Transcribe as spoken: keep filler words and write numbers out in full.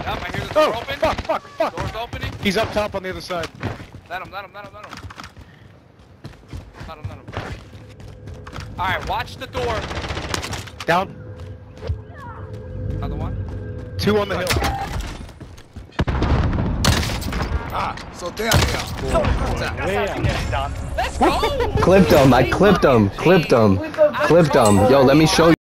Yep, I hear the door Oh, open. fuck, fuck, fuck. Door's opening. He's up top on the other side. Let him, let him, let him, let him. Let him, let him. Alright, watch the door. Down. Another one. Two on the hill. Ah, so there they are. Let's go! Clipped him. I clipped him. Clipped him. Clipped him. Yo, let me show you.